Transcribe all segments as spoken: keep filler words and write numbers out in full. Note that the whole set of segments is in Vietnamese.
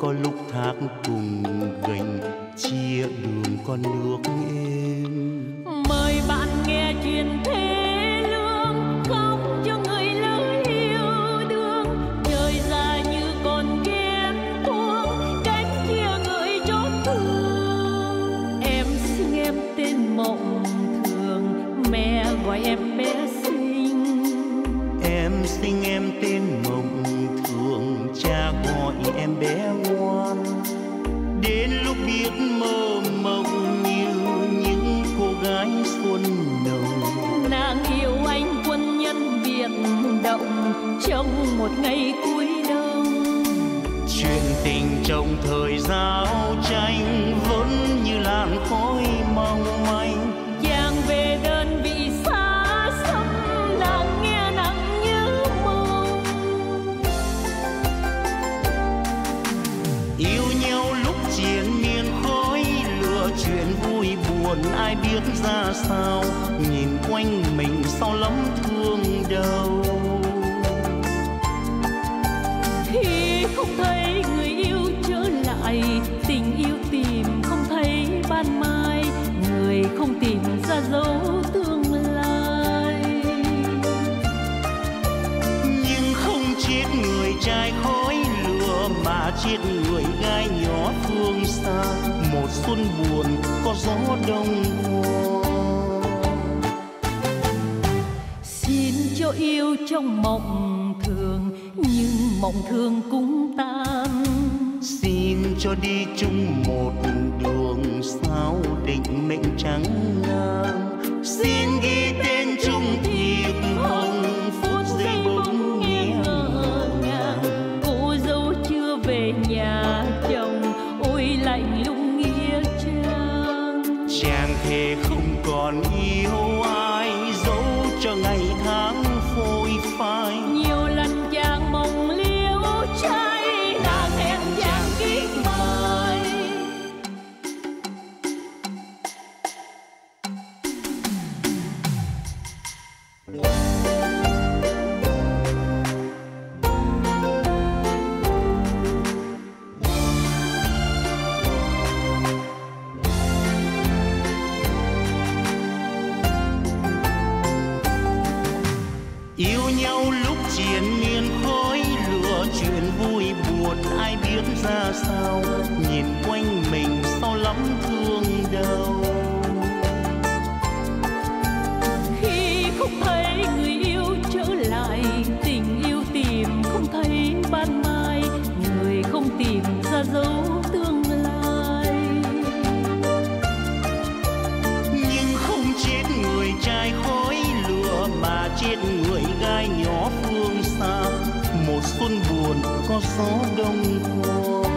có lúc thác cùng gành chia đường con nước êm. Mời bạn nghe chuyện thế lương, không cho người lỡ yêu đương. Đời dài như con ghen tuông, cánh chia người chót thương. Em sinh em tên Mộng Thường, mẹ gọi em bé xinh. Em sinh em tên Mộng Thường, cha gọi em bé ngoan. Đến lúc biết mơ mộng như những cô gái xuân nồng. Nàng yêu anh quân nhân biển động trong một ngày cuối đông. Chuyện tình trong thời giao tranh vẫn như làn khói mong manh. Chàng về đơn vị xa xăm, nàng nghe nặng như mong. Yêu nhau lúc triền miên khói lửa, chuyện vui buồn ai biết ra sao. Nhìn quanh mình sao lắm thương đau. Khi không thấy người yêu trở lại, tình yêu tìm không thấy ban mai. Người không tìm ra dấu tương lai. Nhưng không chết người trai khói lửa, mà chết người gái nhỏ phương xa. Một xuân buồn có gió đông qua. Xin cho yêu trong mộng thường, nhưng mộng thường cũng tan. Xin cho đi chung một đường, sao định mệnh trắng ngang. Xin ghi tên chung thiệp hồng, phút giây bỗng nghe ngỡ ngàng. Cô dâu chưa về nhà chồng, ôi lạnh lùng nghĩa trang. Chàng thề không còn yêu ai, dẫu cho ngày tháng phôi phai. Nhiều lần chàng mộng liễu trai, nàng hẹn chàng kiếp mai. Yêu nhau lúc triền miên khói lửa, chuyện vui buồn ai biết ra sao. Nhìn quanh mình sao lắm thương đau. Khi không thấy người yêu trở lại, tình yêu tìm không thấy ban mai. Người không tìm ra dấu tương lai. Nhưng không chết người trai khói lửa, mà chết người gái nhỏ phương xa. Một xuân buồn có gió đông qua.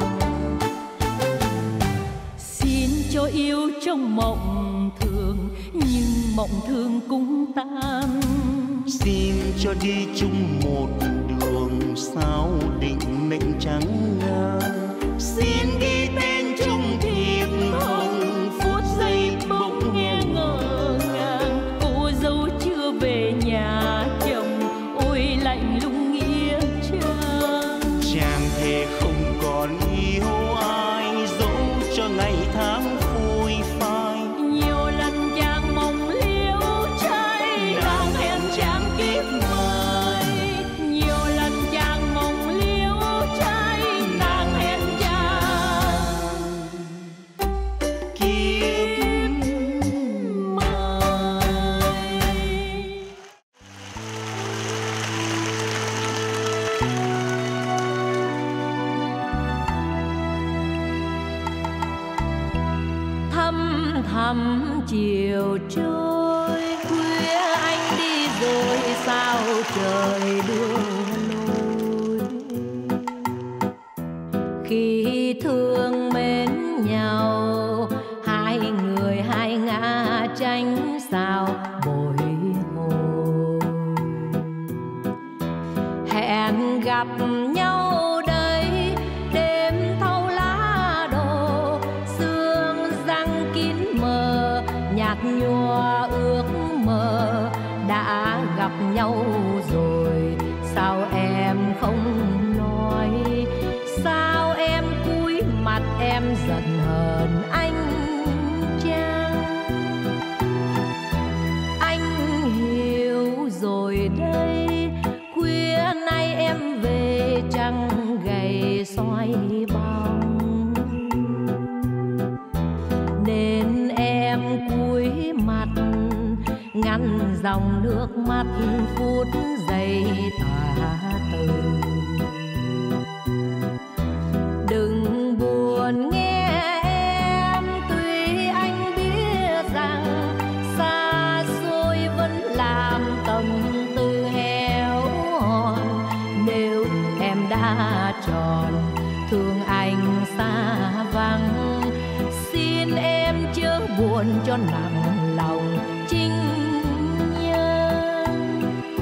Xin cho yêu trong mộng thường, nhưng mộng thường cũng tan. Xin cho đi chung một đường, sao định mệnh trắng ngang. Xin ghi tên chung thiệp hồng, phút giây bỗng nghe ngỡ ngàng. Cô dâu chưa về nhà chồng, ôi lạnh lùng nghĩa trang. Chàng thề không còn yêu ai, dẫu cho ngày tháng phôi phai. Nhiều lần chàng mộng liễu trai, nàng hẹn chàng kiếp mai. Nhiều lần chàng mộng liễu trai, nàng hẹn chàng Kiếp mai. Thăm thầm chiều trôi, khuya anh đi rồi sao trời đưa lối. Khi thương mến nhau, hai người hai ngã tranh sao bồi hồi. Hẹn gặp nhau đây, đêm thâu lá đổ, sương răng kín mờ, nhạt nhòa ước mơ. Đã gặp nhau rồi, sao em không nói, sao em ngăn dòng nước mắt phút giây tả từ. Đừng buồn nghe em, tuy anh biết rằng xa xôi vẫn làm tâm tư héo hon. Nếu em đã chọn thương anh xa vắng, xin em chớ buồn cho nặng lòng chính nhân.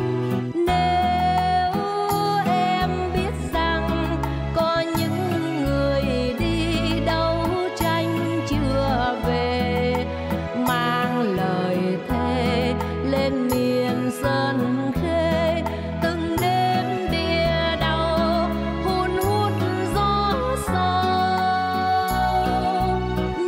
Nếu em biết rằng có những người đi đấu tranh chưa về, mang lời thề lên miền Sơn Khê, từng đêm địa đau hun hút gió sâu.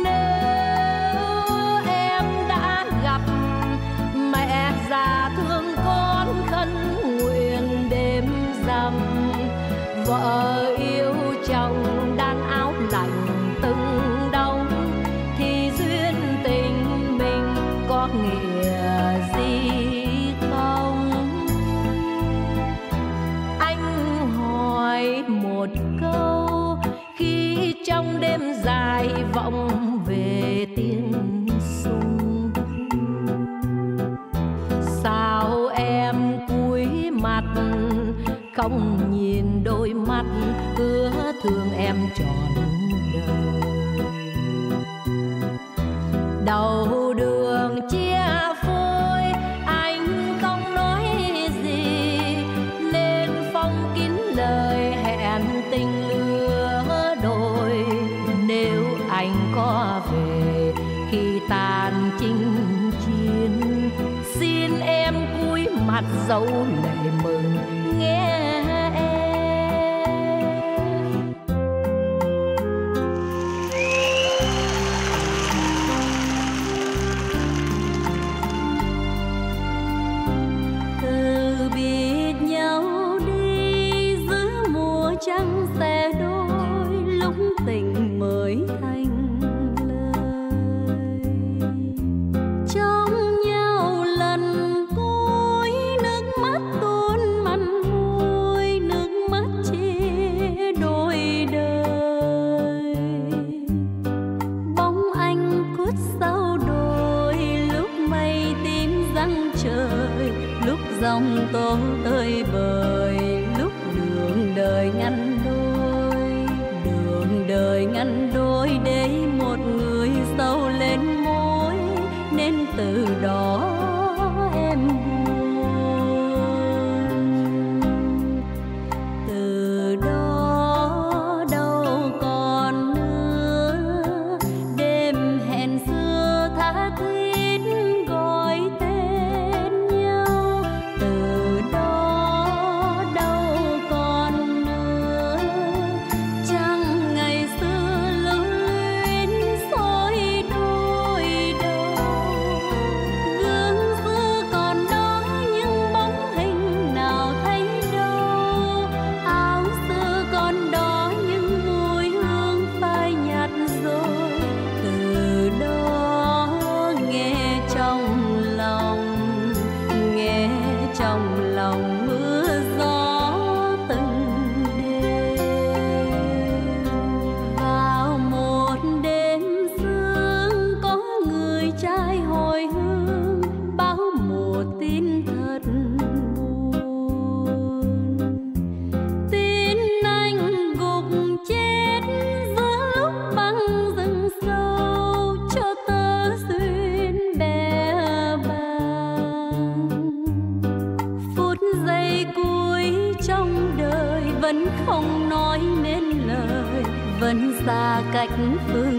Nếu em đã gặp mẹ già thương con khấn nguyện đêm rằm, vợ yêu chồng đan áo lạnh từng đông, thì duyên tình mình có nghĩa gì không? Anh hỏi một câu khi trong đêm dài vọng về tiếng súng. Sao em cúi mặt không nhìn đôi mắt hứa thương em trọn đời? Đầu đường chia phôi anh không nói gì, nên phong kín lời hẹn tình lứa đôi. Nếu anh có về khi tàn chinh chiến, xin em cúi mặt dấu lệ mừng nghe em. Từ biệt nhau đi giữa mùa trăng xe đôi, lúc tình mới thành lời. Trong nhau lần cuối nước mắt tuôn mặn môi, nước mắt chia đôi đời. Bóng anh khuất sau đồi, lúc mây tím răng trời, lúc dòng tố tơi bời, lúc đường đời ngăn đôi. Đường đời ngăn đôi để một người sâu lên môi, nên từ đó em buồn. Từ đó đâu còn nữa đêm hẹn xưa tha thiết gọi tên nhau. Từ đó đâu còn nữa chẳng ngày xưa lưu luyến xôi đôi đầu. Gương xưa còn đó nhưng bóng hình nào thấy đâu, áo xưa còn đó nhưng mùi hương phai nhạt rồi. Từ đó nghe trong lòng, nghe trong lòng mưa gió từng đêm. Vào một đêm sương có người trai hồi hương, báo một tin thật buồn. Tin anh gục chết giữa lúc băng rừng sâu, cho tơ duyên bé bàng. Phút giây cuối trong đời vẫn không nói nên lời, vẫn xa cách phương